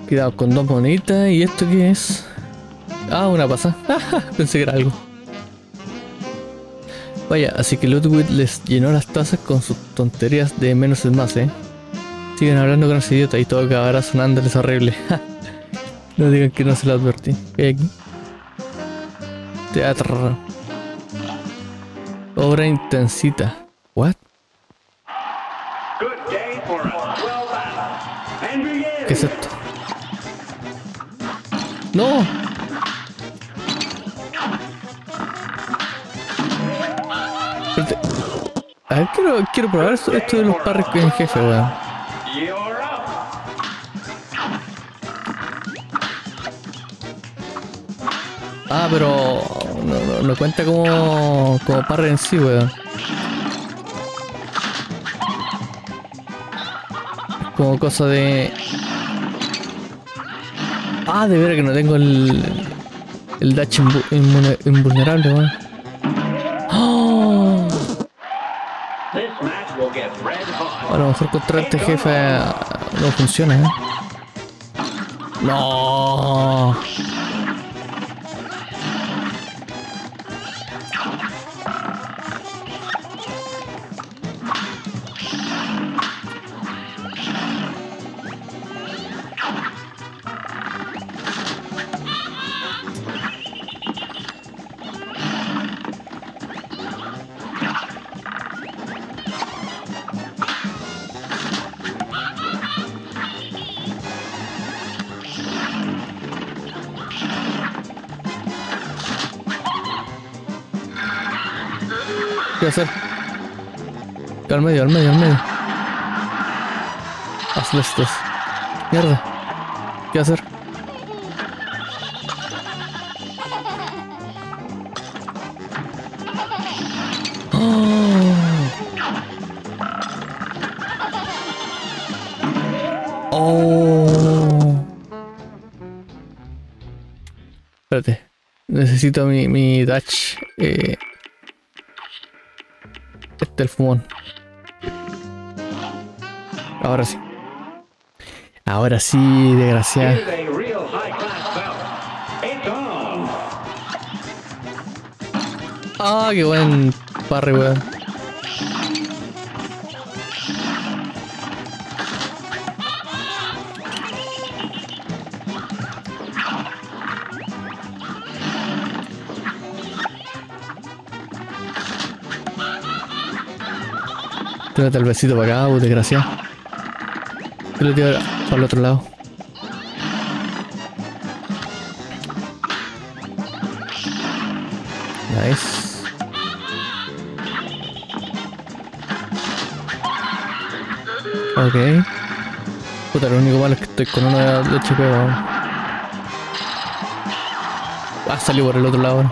Cuidado con 2 moneditas. ¿Y esto qué es? Ah, una pasada. Pensé que era algo. Vaya, así que Ludwig les llenó las tazas con sus tonterías de menos es más, Siguen hablando con ese idiota y todo acabará sonándoles horrible. No digan que no se lo advertí. ¿Qué hay aquí? Teatro. Obra intensita. ¿What? ¿Qué es esto? ¡No! Espérate. A ver, quiero probar esto de los parries en jefe, weón. Ah, pero no cuenta como parry en sí, weón. Como cosa de... Ah, de veras que no tengo el dash invulnerable, weón. ¡Oh! A lo mejor contra este jefe no funciona, No. ¿Qué hacer? Al medio. Hazle estos. Mierda. ¿Qué hacer? Oh. Espérate. Necesito mi dash. El fumón. Ahora sí. Ahora sí, desgraciado. Ah, qué buen parry, weón. Tírate el besito para acá, desgraciado. Yo lo tiro para el otro lado. Nice. Ok. Puta, lo único malo es que estoy con uno de HP, weón. Ah, salió por el otro lado.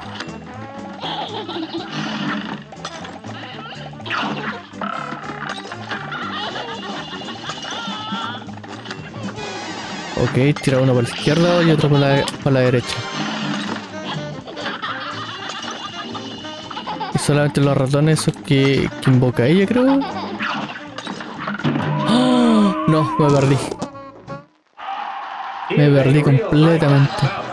Ok, tira uno por la izquierda y otro por la derecha. Y solamente los ratones esos que invoca ella, creo. ¡Oh! No, me perdí. Me perdí completamente.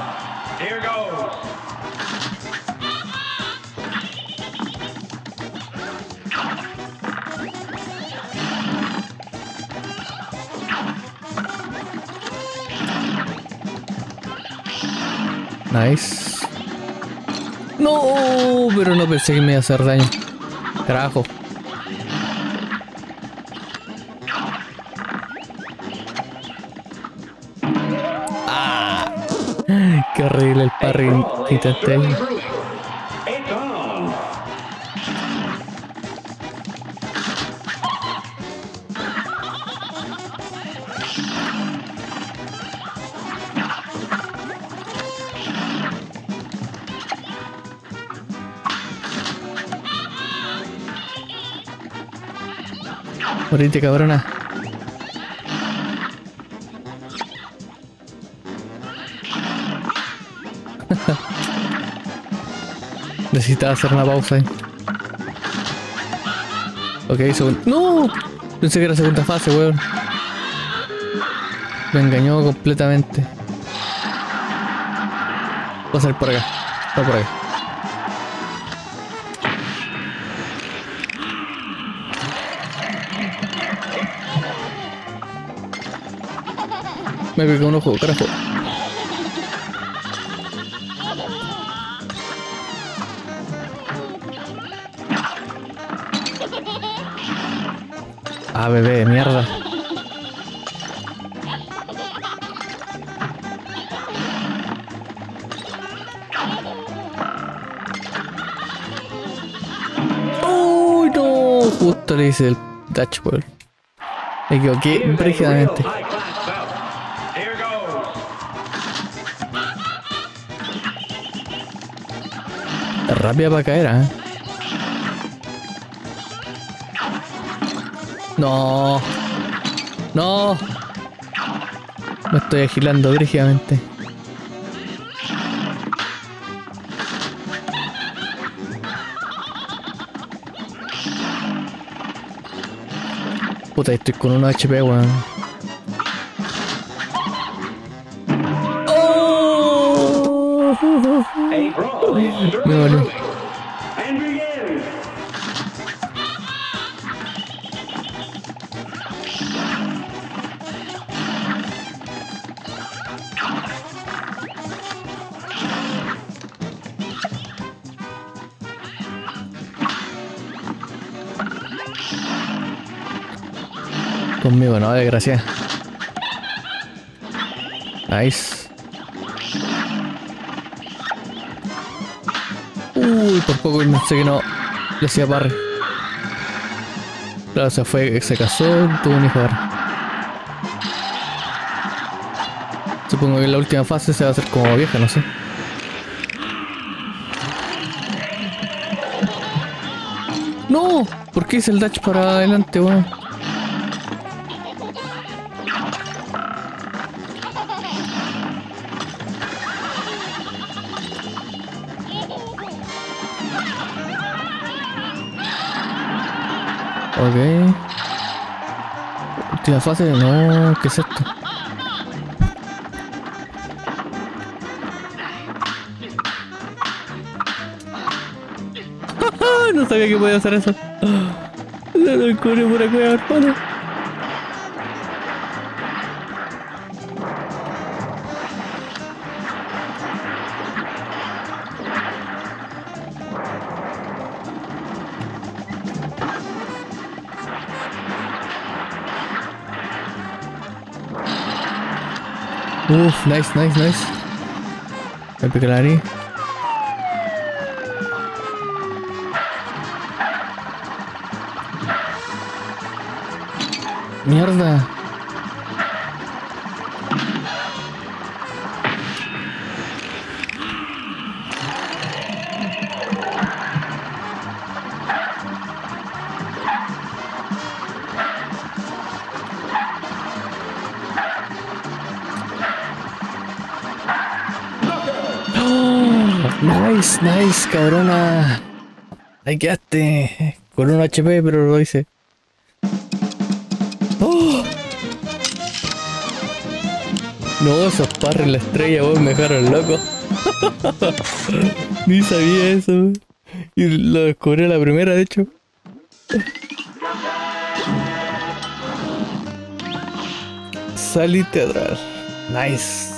Nice. No, pero no pensé que me iba a hacer daño. Carajo. Ah, qué horrible el parry instantáneo. Morite, cabrona. Necesitaba hacer una pausa ahí. Ok, segundo. ¡No! Pensé que era segunda fase, weón. Me engañó completamente. Va a ser por acá. Va por acá. Me pegó un ojo, carajo. Ah, bebé de mierda. ¡Oh, no! Justo le hice el dashboard. Me equivoqué brígidamente. Es rápida para caer, ¿eh? No. No. Me estoy agilando brígidamente. Puta, estoy con 1 HP, weón. Oh. Me dolió. Conmigo no, desgracia. Nice. Uy, por poco pensé que no le hacía parry. Claro, se casó, tuvo un hijo ahora. Supongo que en la última fase se va a hacer como vieja, no sé. ¡No! ¿Por qué hice el dash para adelante, weón? Ok. Última fase, no, ¿qué es esto? No sabía que podía hacer eso. Se lo descubrí por acá, hermano. Uf, nice, nice, nice. Me pica la nariz. Mierda. Nice, nice, cabrona. Ahí quedaste. Con 1 HP, pero lo hice. Oh. No, esos parries en la estrella, vos me dejaron loco. Ni sabía eso. Y lo descubrí a la primera, de hecho. Salí teatral. Nice.